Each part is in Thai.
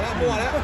แล้วมั่วแล้ว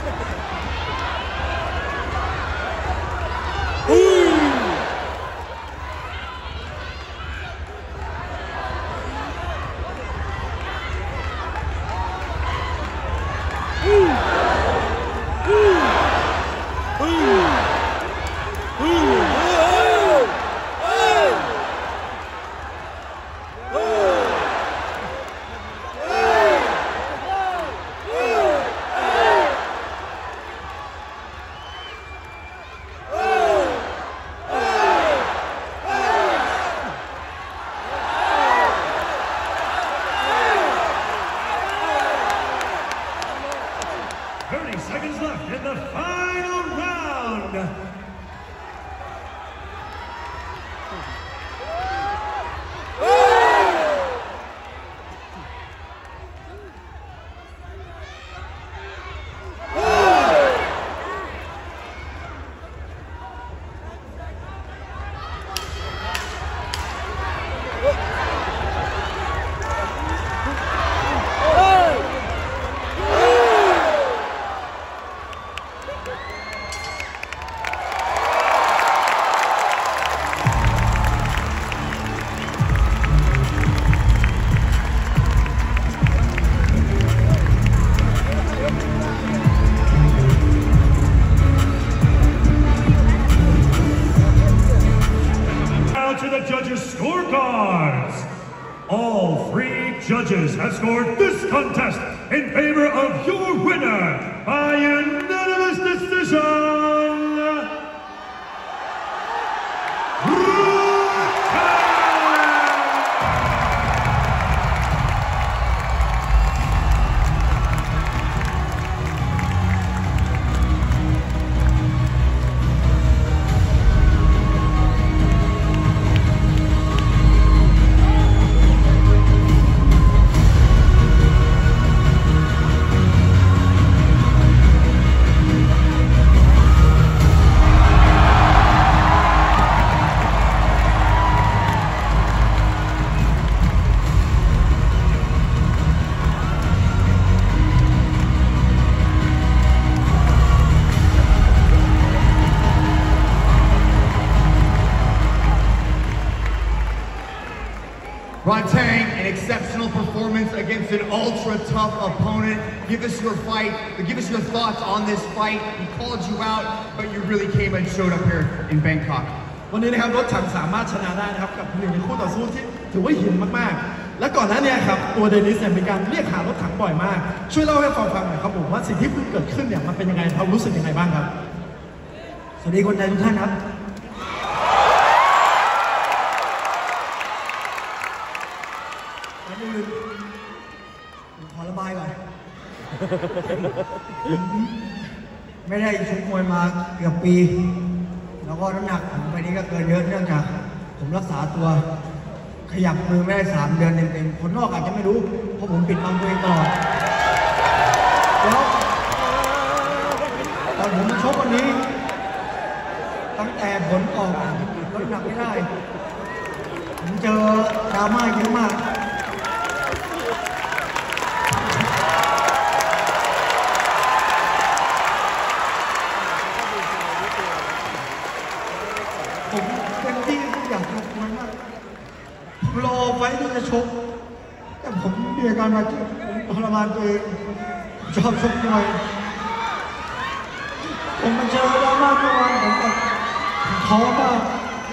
seconds left in the final round. To the judges' scorecards. All 3 judges have scored this contest in favor of your winner by unanimous decision. Rodtang, an exceptional performance against an ultra-tough opponent. Give us your fight, give us your thoughts on this fight. He called you out, but you really came and showed up here in Bangkok. วันนี้นะครับรถถังสามารถชนะได้นะครับกับหนึ่งในคู่ต่อสู้ที่ถือว่าหินมากๆและก่อนหน้านี้ครับตัวเดนิสเนี่ยมีการเรียกหารถถังบ่อยมากช่วยเล่าให้ฟังหน่อยครับผมว่าสิ่งที่เพิ่งเกิดขึ้นเนี่ยมันเป็นยังไงเขารู้สึกยังไงบ้างครับสวัสดีคนไทยทุกท่านครับขอระบายก่อนไม่ได้ชกมวยมาเกือบปีแล้วก็น้ำหนักผมไปนี้ก็เกินเยอะเนื่องจากผมรักษาตัวขยับมือไม่ได้3 เดือนเต็มๆคนนอกอาจจะไม่รู้เพราะผมปิดบังตัวเองตลอดแล้วตอนผมมาชกวันนี้ตั้งแต่ผลออกลดน้ำหนักไม่ได้ผมเจอดราม่าเยอะมากผมเป็นที่อยากชกมวยมากผมรอไว้ที่จะชกแต่ผมมีอาการบาดเจ็บผมทรมานตัวเองชอบชกมวยผมมาเจอดราม่าเมื่อวานผมท้อมาก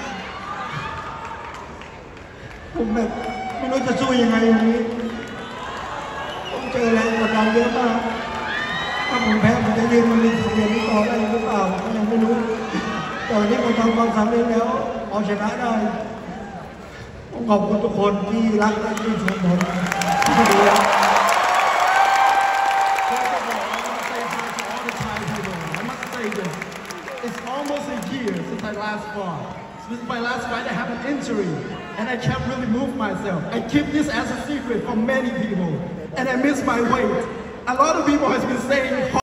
ผมแบบไม่รู้จะสู้ยังไงวันนี้ผมเจอแรงกดดันเยอะมากถ้าผมแพ้ผมจะยืนมันมีเสียงนี้ต่อได้หรือเปล่าผมยังไม่รู้แต่วันนี้ผมทำความสำเร็จแล้วเอาชนะได้ผมขอบคุณทุกคนที่รักและที่ชมผมที่ดูแล้วIt's almost a year since I last fought. Since my last fight, I have an injury, and I can't really move myself. I keep this as a secret from many people, and I miss my weight. A lot of people has been saying.